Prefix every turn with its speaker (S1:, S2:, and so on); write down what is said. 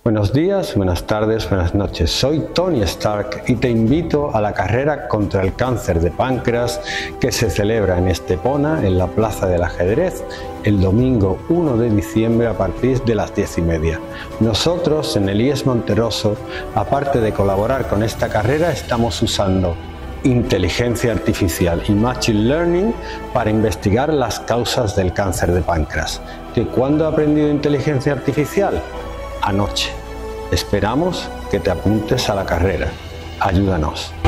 S1: Buenos días, buenas tardes, buenas noches. Soy Tony Stark y te invito a la carrera contra el cáncer de páncreas que se celebra en Estepona, en la Plaza del Ajedrez, el domingo 1 de diciembre a partir de las 10:30. Nosotros en el IES Monterroso, aparte de colaborar con esta carrera, estamos usando inteligencia artificial y machine learning para investigar las causas del cáncer de páncreas. ¿De cuándo he aprendido inteligencia artificial? Anoche. Esperamos que te apuntes a la carrera. Ayúdanos.